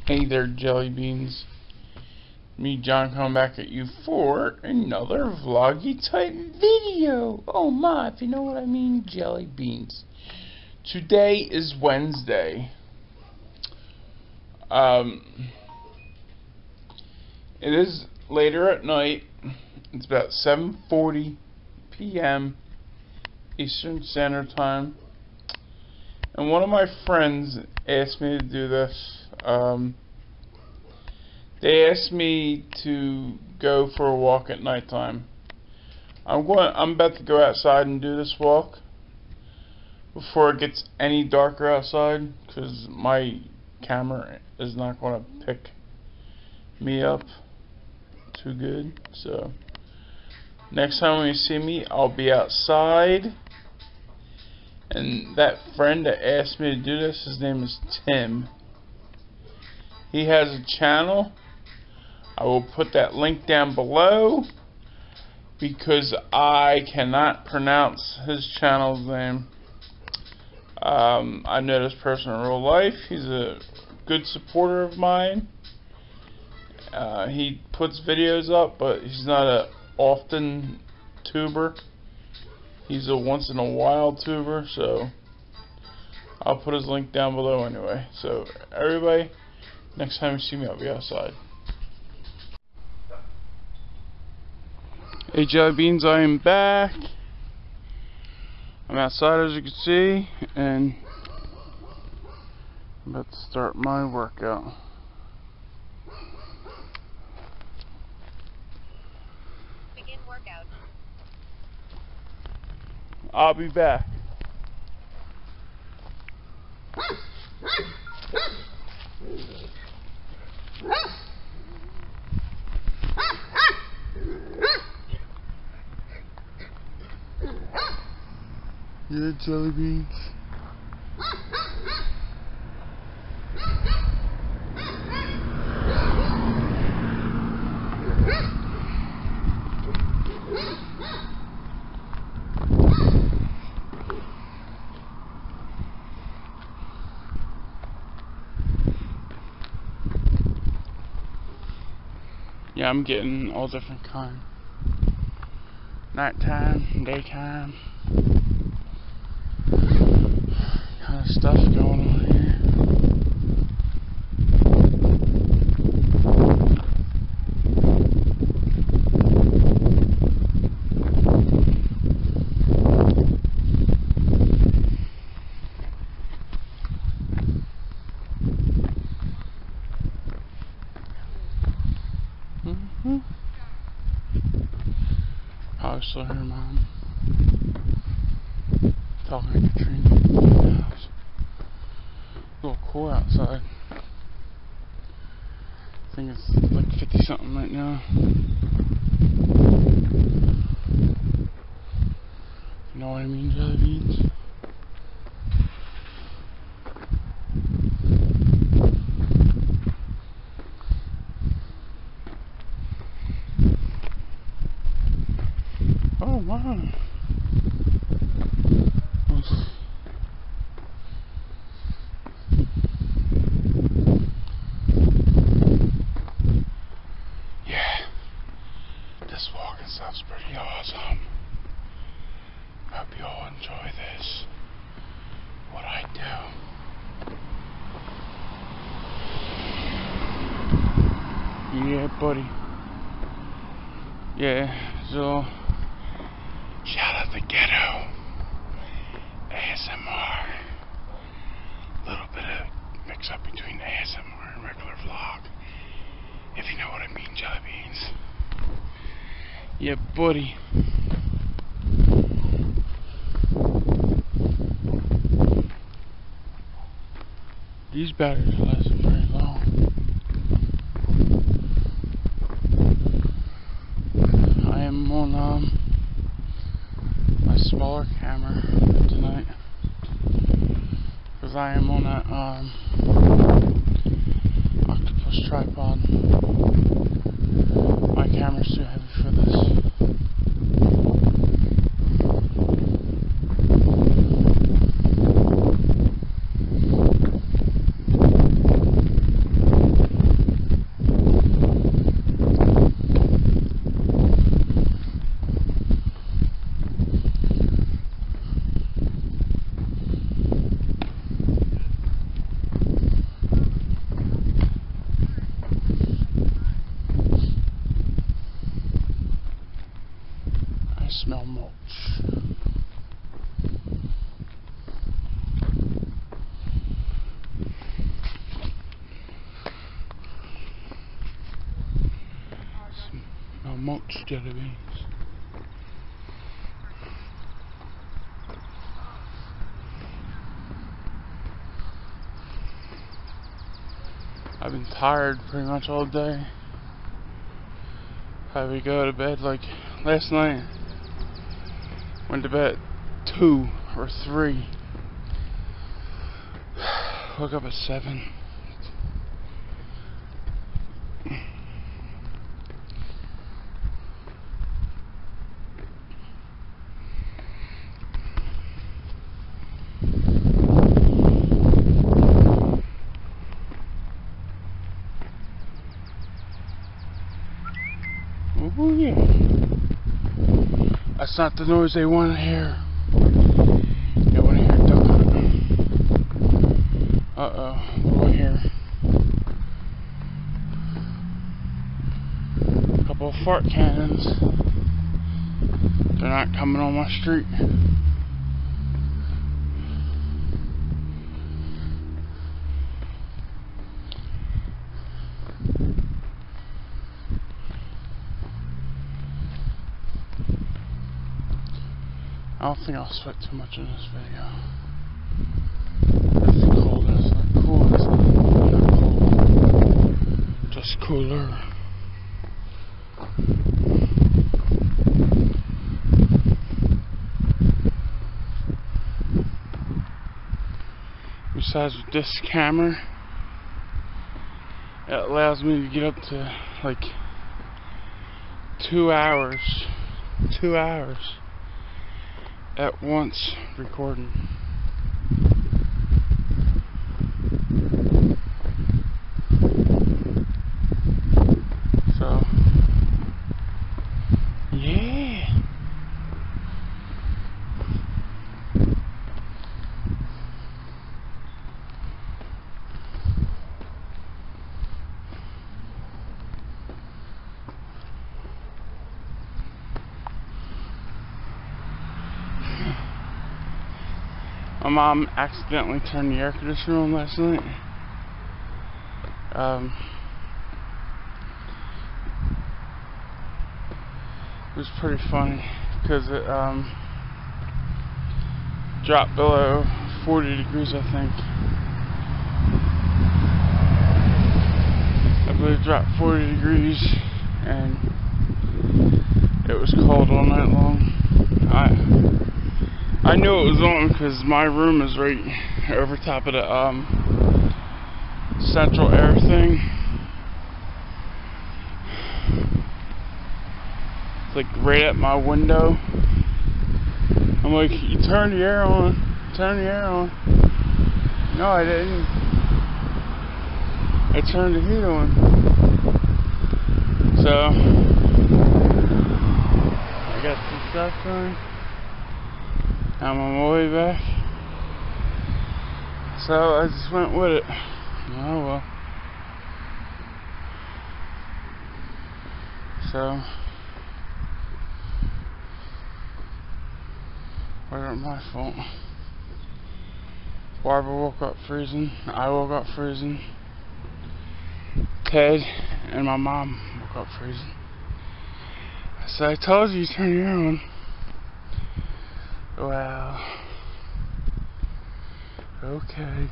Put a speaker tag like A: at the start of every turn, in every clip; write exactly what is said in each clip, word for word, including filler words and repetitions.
A: Hey there, jelly beans. Me, John, coming back at you for another vloggy type video. Oh my, if you know what I mean, jelly beans. Today is Wednesday. Um, it is later at night. It's about seven forty p m Eastern Standard Time. And one of my friends asked me to do this. Um, they asked me to go for a walk at nighttime. I'm going. I'm about to go outside and do this walk before it gets any darker outside, because my camera is not going to pick me up too good. So next time you see me, I'll be outside. And that friend that asked me to do this, his name is Tim. He has a channel. I will put that link down below because I cannot pronounce his channel's name. Um, I know this person in real life. He's a good supporter of mine. Uh, he puts videos up, but he's not a often tuber. He's a once in a while tuber, so I'll put his link down below anyway. So everybody, next time you see me, I'll be outside. Hey jelly beans, I am back. I'm outside, as you can see, and I'm about to start my workout.
B: Begin workout.
A: I'll be back. Yeah, jelly beans. Yeah, I'm getting all different kind. Nighttime, daytime. Kind of stuff going on here. Mm-hmm. Probably still hear Mom talking to Katrina in the house. A little cool outside. I think it's like fifty something right now. You know what I mean, jelly beans? Oh wow. Yeah, this walking stuff's pretty awesome. Hope you all enjoy this. What I do. Yeah, buddy. Yeah, so shout out the ghetto A S M R. A little bit of mix up between A S M R and regular vlog, if you know what I mean, jelly beans. Yeah, buddy. These batteries last very long. I am on um my smaller camera tonight because I am on that um octopus tripod. My camera's too heavy for this. amongst jelly beans. I've been tired pretty much all day. Probably go to bed like last night. Went to bed at two or three. Woke up at seven. Oh yeah. That's not the noise they want to hear. They want to hear duck hunting. Uh oh, what do I hear? A couple of fart cannons. They're not coming on my street. I don't think I'll sweat too much in this video. It's cold, it's not cool, it's not cold. Just cooler. Besides with this camera, it allows me to get up to like two hours. Two hours. At once recording. So yeah. My mom accidentally turned the air conditioner on last night. Um, it was pretty funny because it um, dropped below forty degrees, I think. I believe it dropped forty degrees, and it was cold all night long. I I knew it was on because my room is right over top of the um, central air thing. It's like right at my window. I'm like, you turned the air on, turn the air on. No, I didn't. I turned the heat on. So, I got some stuff going. I'm on my way back, so I just went with it. Oh well. So, wasn't my fault. Barbara woke up freezing. I woke up freezing. Ted and my mom woke up freezing. So I told you to turn your air on. Well, okay.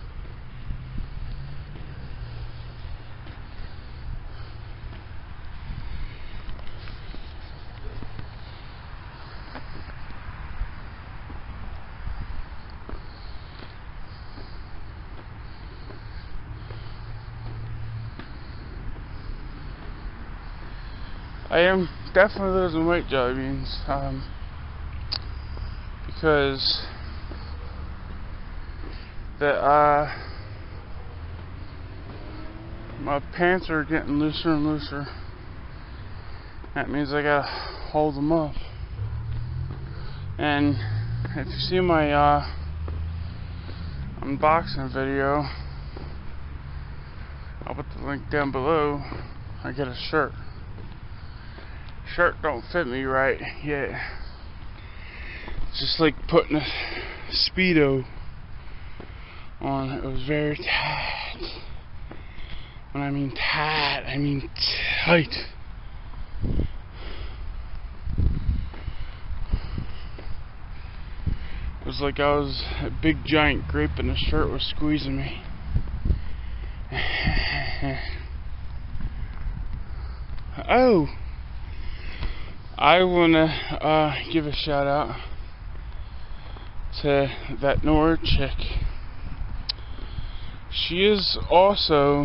A: I am definitely losing weight, jelly beans. Um, Because the uh, my pants are getting looser and looser. That means I gotta hold them up. And if you see my uh, unboxing video, I'll put the link down below. I get a shirt. Shirt don't fit me right yet. It's just like putting a Speedo on. It was very tight. When I mean tight, I mean tight. was like I was a big giant grape and the shirt was squeezing me. Oh, I wanna uh, give a shout out to that Nora chick. She is also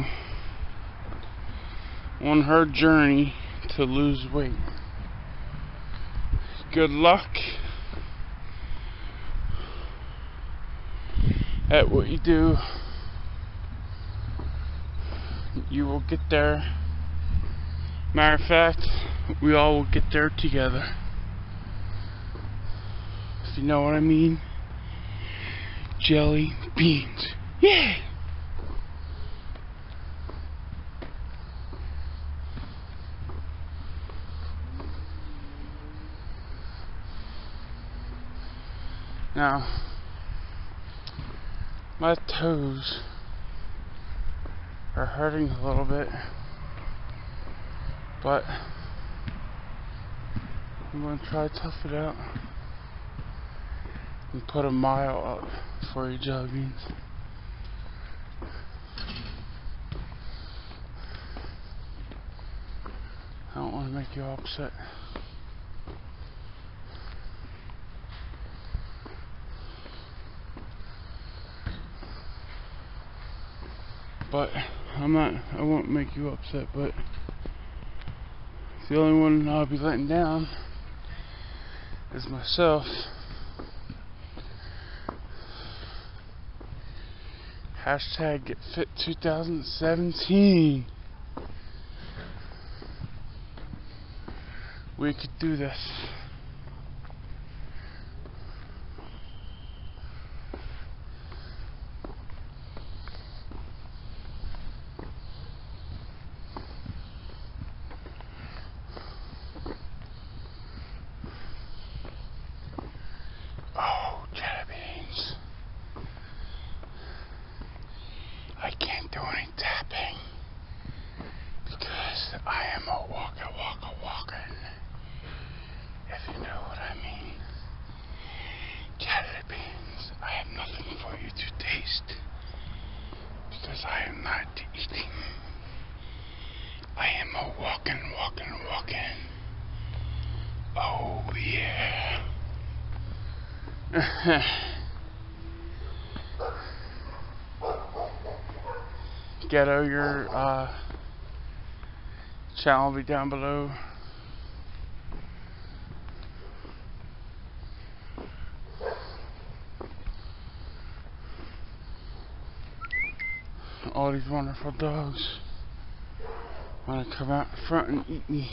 A: on her journey to lose weight. Good luck at what you do. You will get there. Matter of fact, we all will get there together. If you know what I mean. Jelly beans. Yeah! Now, my toes are hurting a little bit, but I'm going to try to tough it out and put a mile up for you jelly beans. I don't want to make you upset. But I'm not, I won't make you upset, but the only one I'll be letting down is myself. Hashtag Get Fit twenty seventeen. We could do this. I can't do any tapping because I am a walker, walker, walker. If you know what I mean. Jelly beans, I have nothing for you to taste because I am not eating. I am a walking, walking, walking. Oh yeah. Ghetto, your uh, channel will be down below. All these wonderful dogs want to come out front and eat me.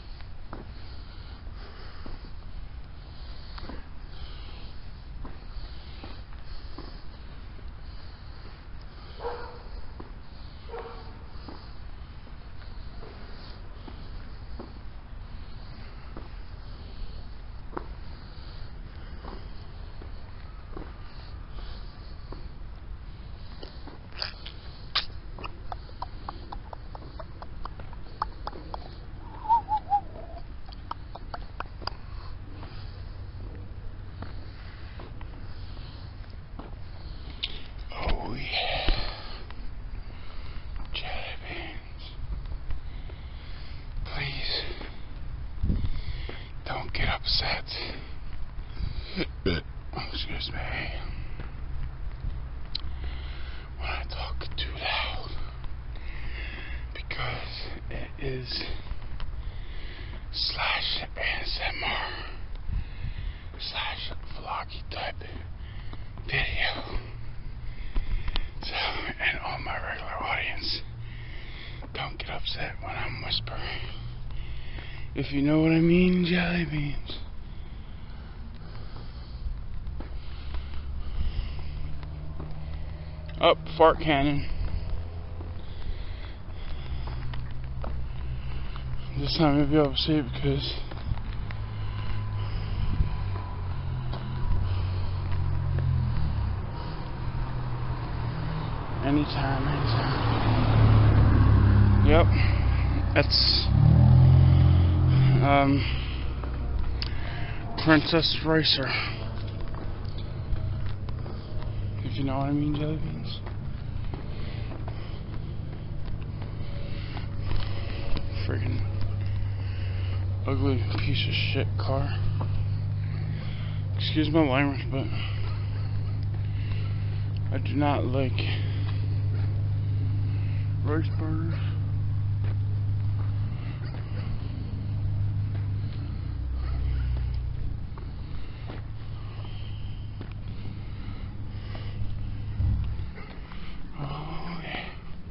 A: Upset. Excuse me. When I talk too loud, because it is slash A S M R slash vloggy type video. So, and all my regular audience, don't get upset when I'm whispering. If you know what I mean, jelly beans. Up, oh, fart cannon. This time you'll be able to see it because anytime, anytime. Yep, that's um, Princess Racer. you know what I mean, jelly beans. Friggin' ugly piece of shit car. Excuse my language, but I do not like rice burners. Oh yeah.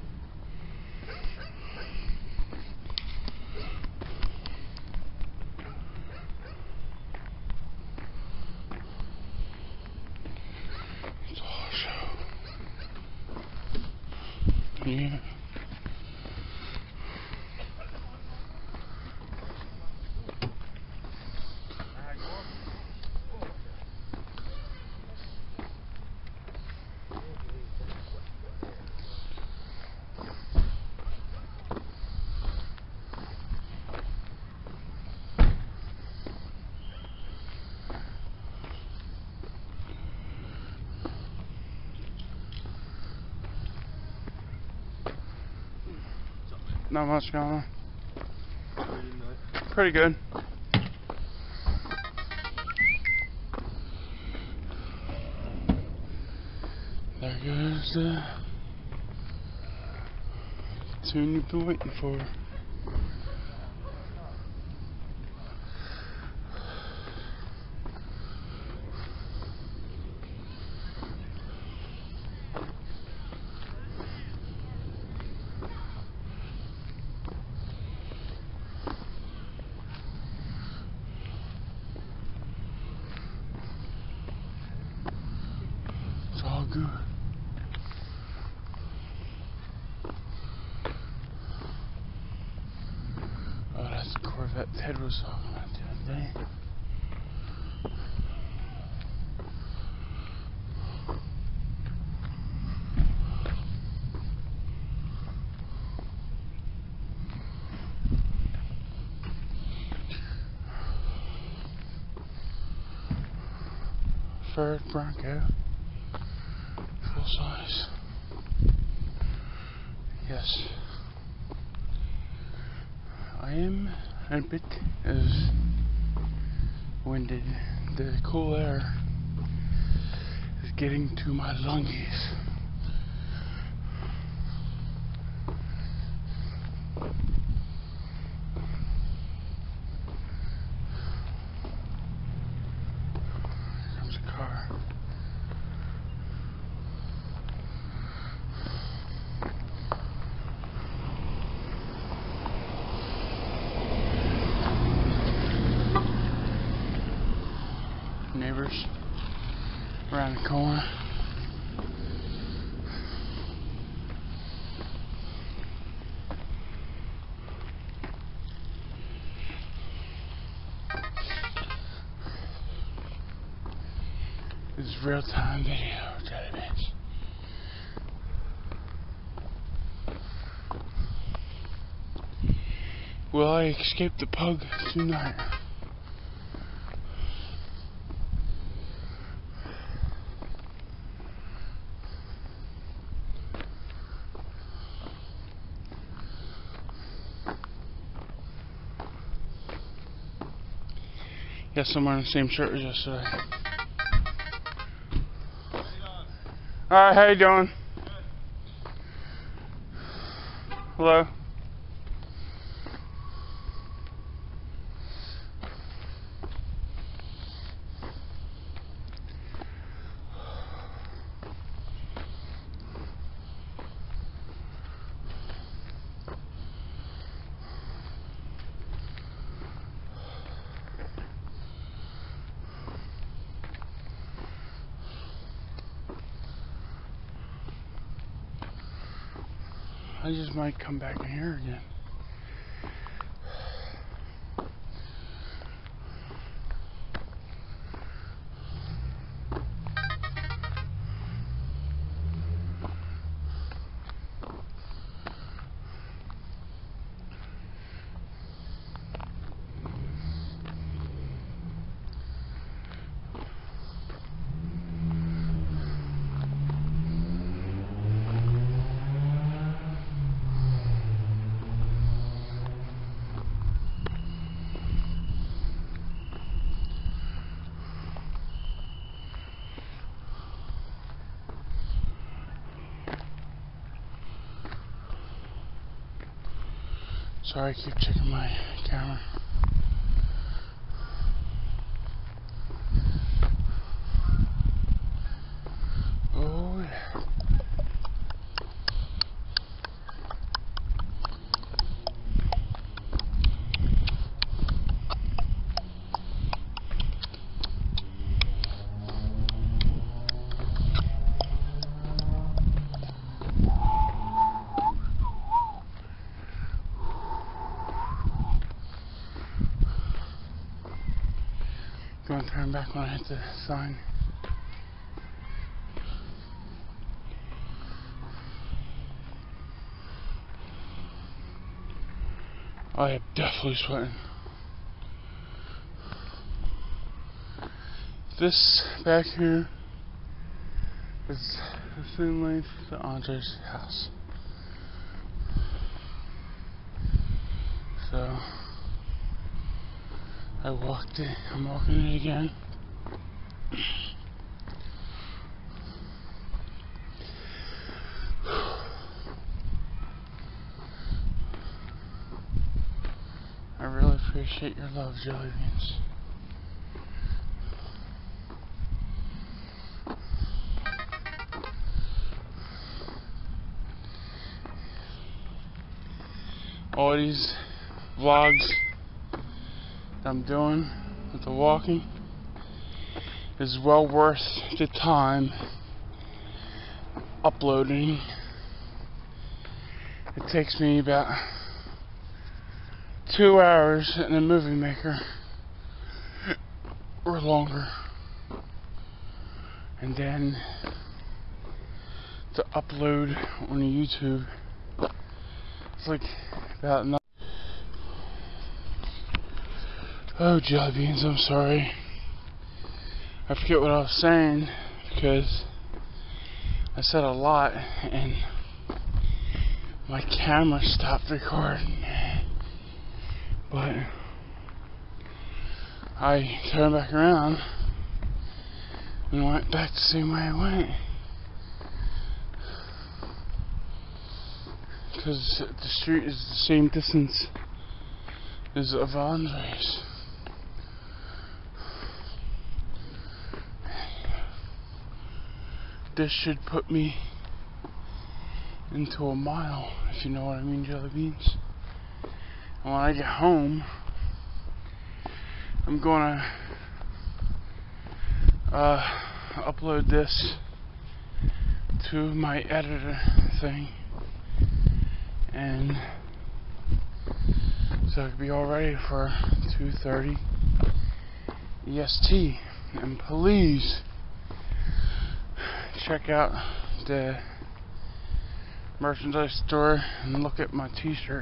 A: It's awesome. Yeah. Not much going on. Pretty good. There goes the tune you've been waiting for. It's all good. Oh, that's the Corvette Ted was talking about the other day. Ford Bronco. Full size. Yes. I am a bit as winded. The cool air is getting to my lungs. Here comes a car. Neighbors around the corner. This is real time video, jelly beans. Will I escape the pug tonight? Yes, I'm wearing the same shirt as yesterday. Alright, how you doing? Hello? I just might come back in here again. Sorry, I keep checking my camera. Oh yeah. You want to turn back when I hit the sign? I am definitely sweating. This back here is the same length to Andre's house. So I walked it. I'm walking it again. I really appreciate your love, Jelly Beans. All these vlogs that I'm doing with the walking is well worth the time uploading. It takes me about two hours in a movie maker or longer, and then to upload on YouTube it's like about nine. Oh, Jelly Beans, I'm sorry. I forget what I was saying because I said a lot and my camera stopped recording. But I turned back around and went back the same way I went. Because the street is the same distance as of Andre's. This should put me into a mile, if you know what I mean, Jelly Beans. And when I get home, I'm gonna uh, upload this to my editor thing, and so I can be all ready for two thirty E S T. And please check out the merchandise store and look at my t-shirt.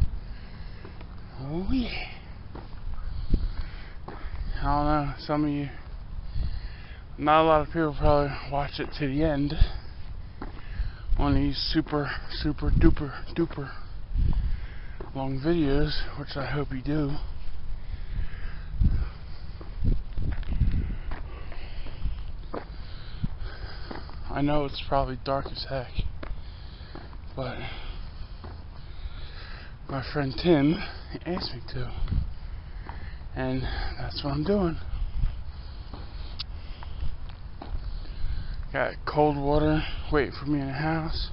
A: Oh yeah. I don't know, some of you, not a lot of people probably watch it to the end on these super, super duper, duper long videos, which I hope you do. I know it's probably dark as heck, but my friend Tim asked me to, and that's what I'm doing. Got cold water waiting for me in the house.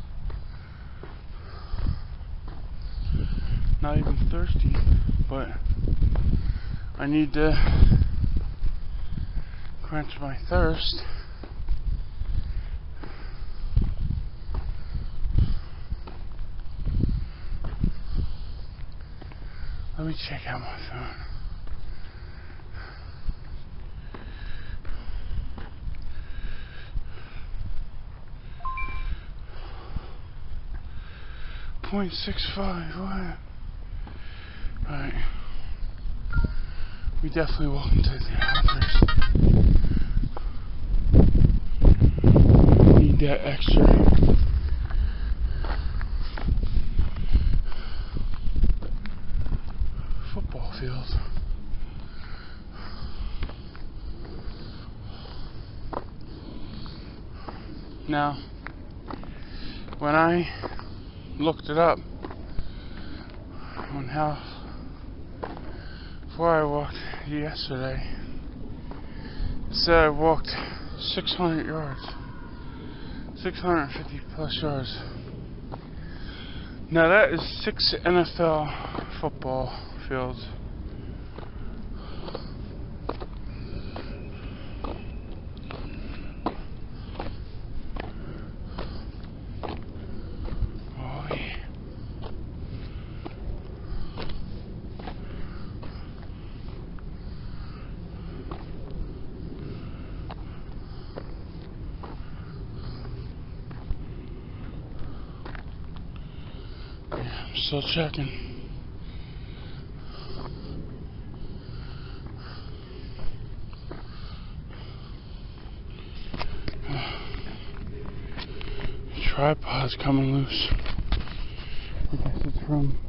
A: Not even thirsty, but I need to quench my thirst. Let me check out my phone. point six five, wow. Alright. We definitely walk into the office. Need that extra. Football field. Now, when I looked it up, on how far I walked yesterday. It said I walked six hundred yards. six hundred fifty plus yards. Now that is six N F L football fields. Oh yeah. I'm still checking. Tripod's coming loose. I guess it's from.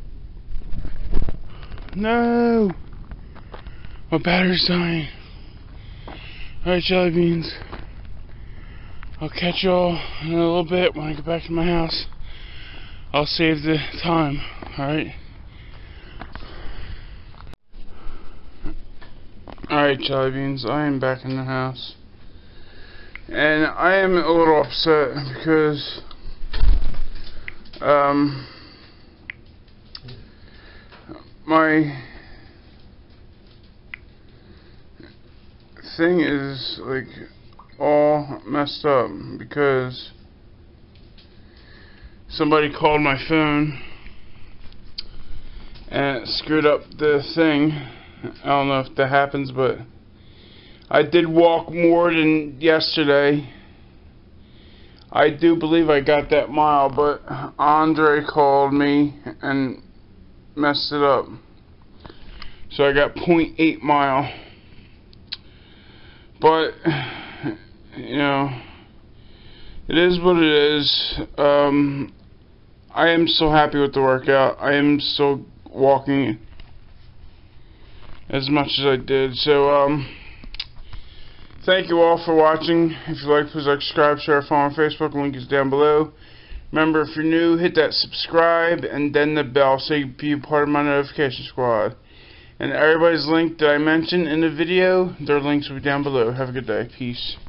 A: No! My battery's dying. Alright, jelly beans. I'll catch y'all in a little bit when I get back to my house. I'll save the time, alright? Alright, jelly beans, I am back in the house. And I am a little upset because um my thing is like all messed up because somebody called my phone and it screwed up the thing. I don't know if that happens, but I did walk more than yesterday. I do believe I got that mile, but Andre called me and messed it up. So I got point eight mile. But, you know, it is what it is. Um, I am so happy with the workout. I am still walking as much as I did. So, um, thank you all for watching. If you like, please like, subscribe, share, follow on Facebook. The link is down below. Remember, if you're new, hit that subscribe and then the bell so you can be part of my notification squad. And everybody's link that I mentioned in the video, their links will be down below. Have a good day. Peace.